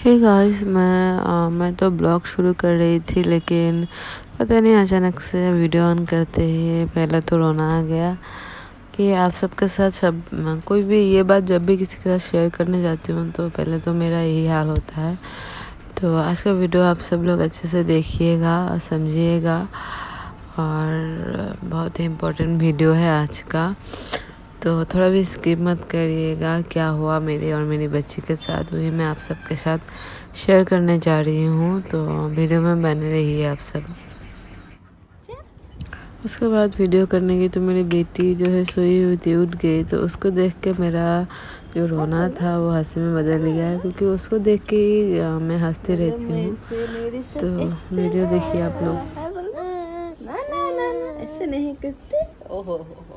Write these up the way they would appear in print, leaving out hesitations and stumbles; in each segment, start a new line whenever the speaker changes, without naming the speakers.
Hey guys, मैं तो blog शुरू कर रही थी, लेकिन पता नहीं अचानक से वीडियो ऑन करते ही पहले तो रोना आ गया कि आप सबके साथ कोई भी ये बात जब भी किसी के साथ शेयर करने जाती हूँ तो पहले तो मेरा यही हाल होता है। तो आज का वीडियो आप सब लोग अच्छे से देखिएगा और समझिएगा, और बहुत ही इम्पोर्टेंट वीडियो है आज का, तो थोड़ा भी स्किप मत करिएगा। क्या हुआ मेरी और मेरी बच्ची के साथ वही मैं आप सबके साथ शेयर करने जा रही हूँ, तो वीडियो में बने रहिए आप सब। उसके बाद वीडियो करने की तो मेरी बेटी जो है सोई हुई थी, उठ गई, तो उसको देख के मेरा जो रोना था वो हंसी में बदल गया, क्योंकि उसको देख के ही मैं हंसती रहती हूँ। तो वीडियो देखिए आप लोग।
ना ना ना ना ऐसे नहीं करते। ओहो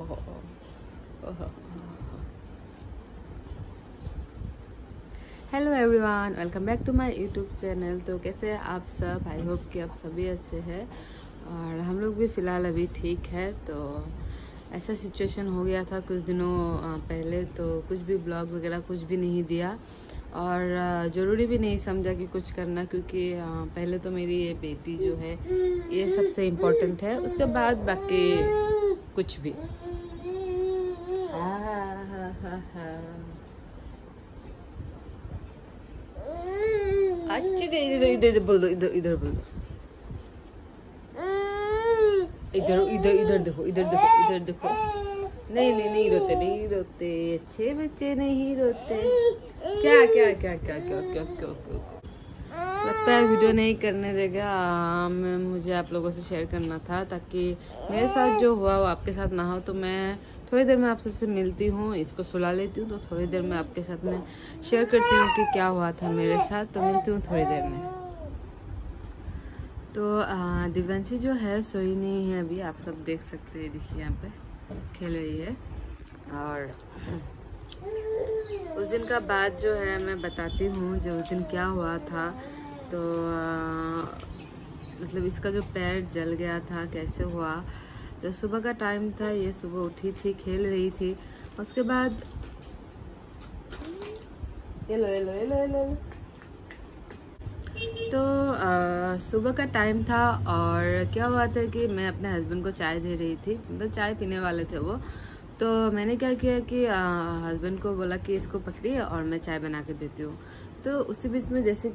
hello everyone, welcome back to my YouTube channel. तो कैसे हैं आप सब? आई होप कि आप सभी अच्छे हैं और हम लोग भी फ़िलहाल अभी ठीक है। तो ऐसा सिचुएशन हो गया था कुछ दिनों पहले, तो कुछ भी ब्लॉग वगैरह कुछ भी नहीं दिया और ज़रूरी भी नहीं समझा कि कुछ करना, क्योंकि पहले तो मेरी ये बेटी जो है ये सबसे इम्पोर्टेंट है, उसके बाद बाकी कुछ भी। अच्छी इधर बोल दो, इधर बोल दो, इधर इधर इधर देखो, इधर देखो, इधर देखो। नहीं नहीं नहीं रोते, नहीं रोते, अच्छे बच्चे नहीं रोते। क्या क्या क्या क्या क्या क्या क्या क्या लगता है वीडियो नहीं करने देगा। मुझे आप लोगों से शेयर करना था ताकि मेरे साथ जो हुआ वो आपके साथ ना हो। तो मैं थोड़ी देर में आप सबसे मिलती हूँ, इसको सुला लेती हूँ, तो थोड़ी देर में आपके साथ में शेयर करती हूँ कि क्या हुआ था मेरे साथ। तो मिलती हूँ थोड़ी देर में। तो दिव्यांशी जो है सोई नहीं है अभी, आप सब देख सकते हैं, देखिए यहाँ पे खेल रही है। और उस दिन का बात जो है मैं बताती हूँ, जो उस दिन क्या हुआ था। तो मतलब इसका जो पैर जल गया था कैसे हुआ, तो सुबह का टाइम था, ये सुबह उठी थी, खेल रही थी। उसके बाद ये लो ये लो ये लो ये लो। तो सुबह का टाइम था और क्या हुआ था कि मैं अपने हस्बैंड को चाय दे रही थी, मतलब चाय पीने वाले थे वो। तो मैंने क्या किया कि हस्बैंड को बोला कि इसको पकड़िए और मैं चाय बना के देती हूँ। तो उसी बीच में जैसे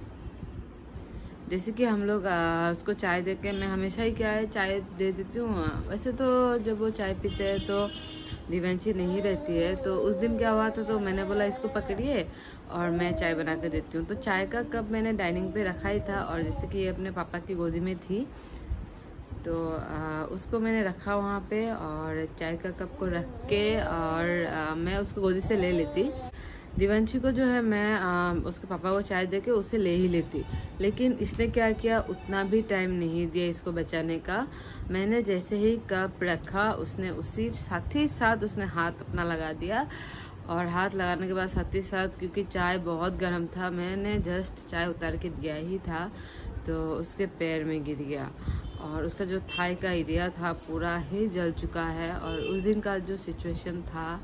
कि हम लोग उसको चाय दे के, मैं हमेशा ही क्या है चाय दे देती हूँ। वैसे तो जब वो चाय पीते हैं तो दिव्यांशी नहीं रहती है। तो उस दिन क्या हुआ था, तो मैंने बोला इसको पकड़िए और मैं चाय बना के देती हूँ। तो चाय का कप मैंने डाइनिंग पे रखा ही था, और जैसे कि ये अपने पापा की गोदी में थी, तो उसको मैंने रखा वहाँ पे, और चाय का कप को रख के और मैं उसको गोदी से ले लेती। दिव्यांशी को जो है मैं उसके पापा को चाय देके उसे ले ही लेती, लेकिन इसने क्या किया, उतना भी टाइम नहीं दिया इसको बचाने का। मैंने जैसे ही कप रखा, उसने उसी साथ ही साथ उसने हाथ अपना लगा दिया, और हाथ लगाने के बाद साथ ही साथ, क्योंकि चाय बहुत गर्म था, मैंने जस्ट चाय उतार के दिया ही था, तो उसके पैर में गिर गया और उसका जो थाई का एरिया था पूरा ही जल चुका है। और उस दिन का जो सिचुएशन था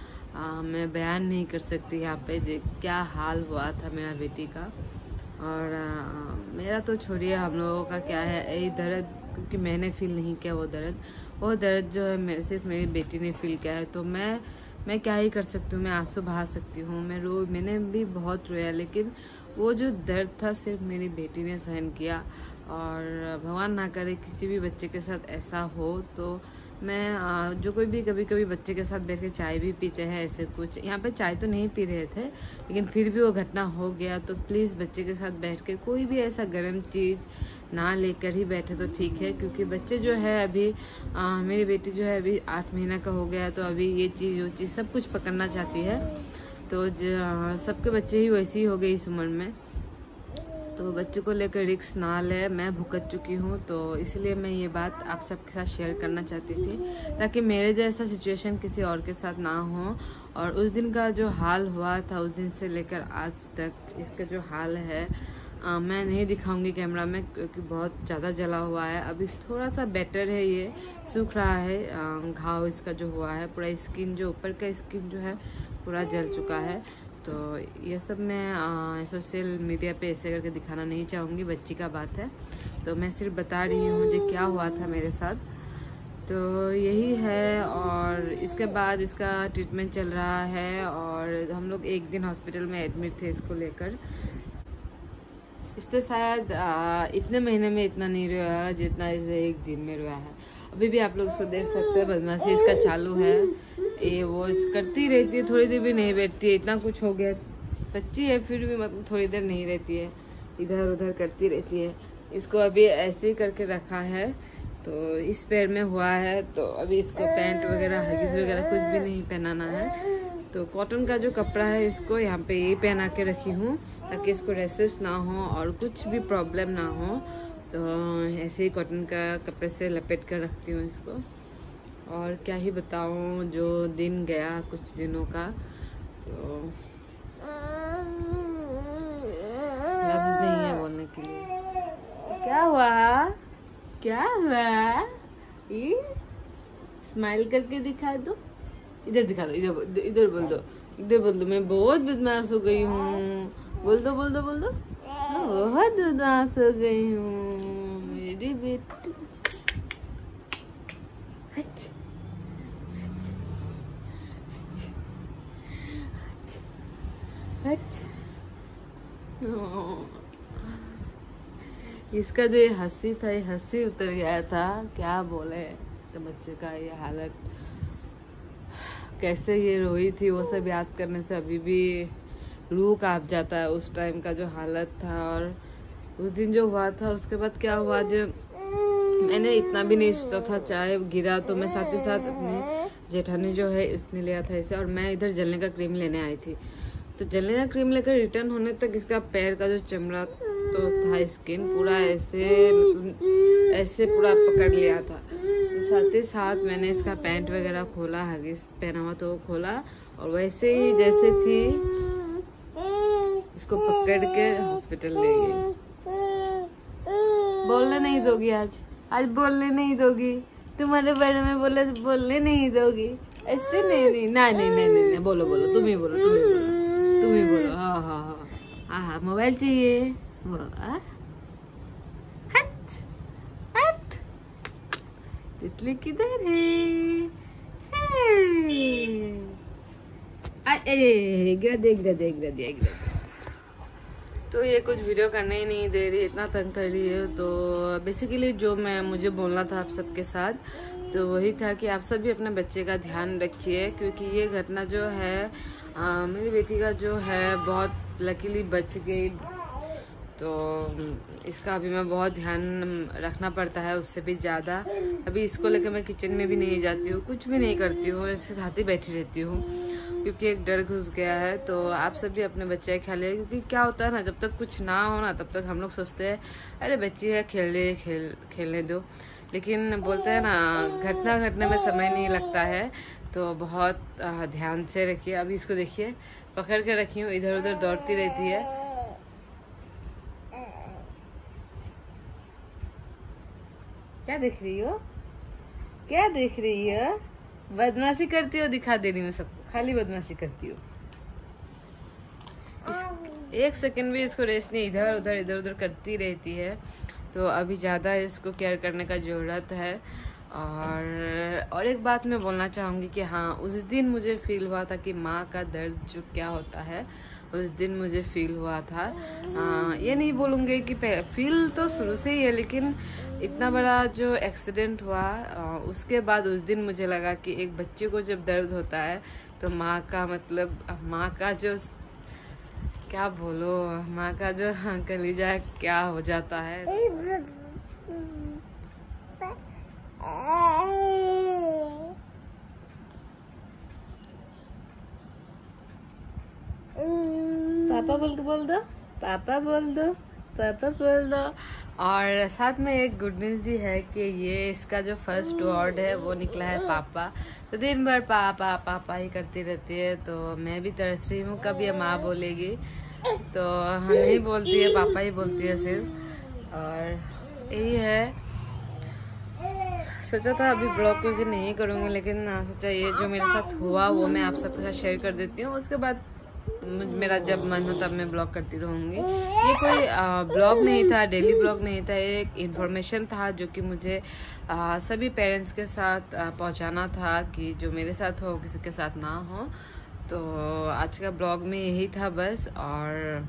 मैं बयान नहीं कर सकती यहाँ पे क्या हाल हुआ था मेरा बेटी का। और मेरा तो छोड़िए, हम लोगों का क्या है यही दर्द, क्योंकि मैंने फील नहीं किया वो दर्द जो है मेरे सिर्फ मेरी बेटी ने फील किया है। तो मैं क्या ही कर सकती हूँ, मैं आंसू बहा सकती हूँ, मैंने भी बहुत रोया, लेकिन वो जो दर्द था सिर्फ मेरी बेटी ने सहन किया। और भगवान ना करे किसी भी बच्चे के साथ ऐसा हो। तो मैं जो कोई भी कभी बच्चे के साथ बैठ के चाय भी पीते हैं, ऐसे कुछ यहाँ पे चाय तो नहीं पी रहे थे, लेकिन फिर भी वो घटना हो गया। तो प्लीज़ बच्चे के साथ बैठ के कोई भी ऐसा गर्म चीज़ ना लेकर ही बैठे तो ठीक है, क्योंकि बच्चे जो है अभी मेरी बेटी जो है अभी 8 महीना का हो गया, तो अभी ये चीज़ वो चीज़ सब कुछ पकड़ना चाहती है। तो सबके बच्चे ही वैसी ही हो गई इस उम्र में, तो बच्चे को लेकर रिस्क ना ले। मैं भुगत चुकी हूँ, तो इसलिए मैं ये बात आप सबके साथ शेयर करना चाहती थी, ताकि मेरे जैसा सिचुएशन किसी और के साथ ना हो। और उस दिन का जो हाल हुआ था, उस दिन से लेकर आज तक इसका जो हाल है मैं नहीं दिखाऊंगी कैमरा में, क्योंकि बहुत ज़्यादा जला हुआ है। अभी थोड़ा सा बेटर है, ये सूख रहा है। घाव इसका जो हुआ है पूरा, स्किन जो ऊपर का स्किन जो है पूरा जल चुका है। तो ये सब मैं सोशल मीडिया पे ऐसे करके दिखाना नहीं चाहूँगी, बच्ची का बात है, तो मैं सिर्फ बता रही हूँ मुझे क्या हुआ था मेरे साथ। तो यही है, और इसके बाद इसका ट्रीटमेंट चल रहा है, और हम लोग एक दिन हॉस्पिटल में एडमिट थे इसको लेकर। इससे शायद इतने महीने में इतना नहीं रोया जितना इसे एक दिन में रोया है। अभी भी आप लोग इसको देख सकते हैं, बदमाशी इसका चालू है, ये वो करती रहती है, थोड़ी देर भी नहीं बैठती है। इतना कुछ हो गया, बच्ची है फिर भी मतलब थोड़ी देर नहीं रहती है, इधर उधर करती रहती है। इसको अभी ऐसे ही करके रखा है, तो इस पैर में हुआ है, तो अभी इसको पैंट वगैरह हगिस वगैरह कुछ भी नहीं पहनाना है। तो कॉटन का जो कपड़ा है इसको यहाँ पे यही पहना के रखी हूँ ताकि इसको रेसेस ना हो और कुछ भी प्रॉब्लम ना हो। तो ऐसे ही कॉटन का कपड़े से लपेट कर रखती हूँ इसको। और क्या ही बताऊँ, जो दिन गया कुछ दिनों का, तो लफ्ज़ नहीं है बोलने के लिए। क्या हुआ, क्या हुआ? स्माइल करके दिखा दो, इधर दिखा दो, इधर इधर बोल दो, इधर बोल दो, मैं बहुत बदमाश हो गई हूँ। बोल दो बोल दो बोल दो, बहुत बदमाश हो गई हूँ मेरी बेटी। इसका जो ये हंसी था, ये हंसी उतर गया था, क्या बोले। तो बच्चे का ये हालत, कैसे ये रोई थी, वो सब याद करने से अभी भी रूह कांप जाता है। उस टाइम का जो हालत था और उस दिन जो हुआ था, उसके बाद क्या हुआ, जो मैंने इतना भी नहीं सोचा था। चाहे गिरा तो मैं साथ ही साथ अपने जेठानी जो है उसने लिया था इसे, और मैं इधर जलने का क्रीम लेने आई थी। तो जलने का क्रीम लेकर रिटर्न होने तक इसका पैर का जो चमड़ा तो था, स्किन पूरा ऐसे पूरा पकड़ लिया था। तो साथ ही साथ मैंने इसका पैंट वगैरह खोला, हगिस पहना हुआ तो खोला, और वैसे ही जैसे थी इसको पकड़ के हॉस्पिटल ले गई। बोलने नहीं दोगी आज बोलने नहीं दोगी, तुम्हारे बारे में बोलने नहीं दोगी, ऐसे नहीं, नहीं, बोलो तुम ही बोलो, तुम ही बोलो। हाँ, मोबाइल चाहिए। हट, तितली किधर है? देख। तो ये कुछ वीडियो करने ही नहीं दे रही, इतना तंग कर रही है। तो बेसिकली जो मुझे बोलना था आप सबके साथ, तो वही था कि आप सब भी अपने बच्चे का ध्यान रखिए, क्योंकि ये घटना जो है मेरी बेटी का जो है बहुत लकीली बच गई। तो इसका अभी मैं बहुत ध्यान रखना पड़ता है, उससे भी ज़्यादा। अभी इसको लेकर मैं किचन में भी नहीं जाती हूँ, कुछ भी नहीं करती हूँ, इसके साथ ही बैठी रहती हूँ, क्योंकि एक डर घुस गया है। तो आप सब भी अपने बच्चे का ख्याल रखिए, क्योंकि क्या होता है ना, जब तक कुछ ना हो ना तब तक हम लोग सोचते हैं अरे बच्ची है, खेलने दो। लेकिन बोलते हैं ना, घटना घटने में समय नहीं लगता है। तो बहुत ध्यान से रखिए। अभी इसको देखिए, पकड़ के रखी हूँ, इधर उधर दौड़ती रहती है। क्या देख रही हो, क्या देख रही हो? बदमाशी करती हो, दिखा दे रही हूँ सबको, खाली बदमाशी करती हो। एक सेकंड भी इसको रेस्ट नहीं, इधर उधर करती रहती है। तो अभी ज़्यादा इसको केयर करने का ज़रूरत है। और एक बात मैं बोलना चाहूँगी कि हाँ, उस दिन मुझे फील हुआ था कि माँ का दर्द जो क्या होता है, उस दिन मुझे फील हुआ था। ये नहीं बोलूँगी कि फील तो शुरू से ही है, लेकिन इतना बड़ा जो एक्सीडेंट हुआ उसके बाद उस दिन मुझे लगा कि एक बच्चे को जब दर्द होता है तो माँ का मतलब, माँ का जो क्या बोलो, माँ का जो कलीजा क्या हो जाता है। पापा बोल दो, पापा बोल दो, पापा बोल दो। और साथ में एक गुड न्यूज भी है कि ये इसका जो फर्स्ट वर्ड है वो निकला है पापा। तो दिन भर पापा पापा ही करती रहती है। तो मैं भी तरस रही हूँ कब ये माँ बोलेगी। तो हम नहीं बोलती है, पापा ही बोलती है सिर्फ। और यही है, सोचा था अभी ब्लॉग कुछ दिन नहीं करूँगी, लेकिन सोचा ये जो मेरे साथ हुआ वो मैं आप सबके साथ शेयर कर देती हूँ। उसके बाद मेरा जब मन हो तब मैं ब्लॉग करती रहूँगी। ये कोई ब्लॉग नहीं था, डेली ब्लॉग नहीं था, एक इन्फॉर्मेशन था जो कि मुझे सभी पेरेंट्स के साथ पहुंचाना था कि जो मेरे साथ हो किसी के साथ ना हो। तो आज का ब्लॉग में यही था बस। और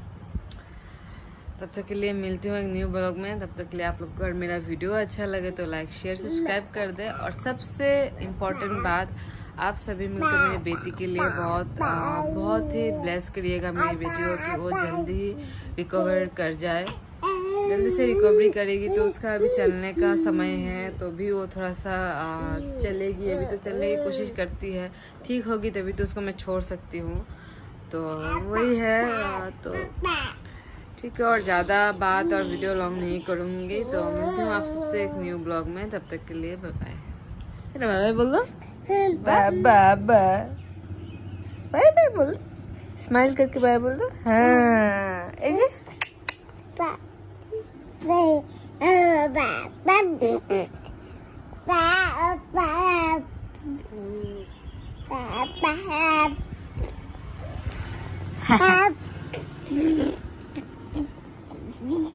तब तक के लिए मिलती हूँ एक न्यू ब्लॉग में। तब तक के लिए आप लोग को अगर मेरा वीडियो अच्छा लगे तो लाइक शेयर सब्सक्राइब कर दे। और सबसे इम्पोर्टेंट बात, आप सभी मिलकर मेरी बेटी के लिए बहुत ही ब्लेस करिएगा मेरी बेटी को कि वो जल्दी ही रिकवर कर जाए। जल्दी से रिकवरी करेगी तो उसका अभी चलने का समय है, तो भी वो थोड़ा सा चलेगी। अभी तो चलने की कोशिश करती है, ठीक होगी तभी तो उसको मैं छोड़ सकती हूँ। तो वही है। तो ठीक है, और ज़्यादा बात और वीडियो लॉन्ग नहीं करूँगी। तो मिलती हूँ आप सबसे एक न्यू ब्लॉग में। तब तक के लिए बाय बाय। बाय बाय बोल दो, bye bye bye bye bye बोल, स्माइल करके बाय बोल दो। हाँ ऐसे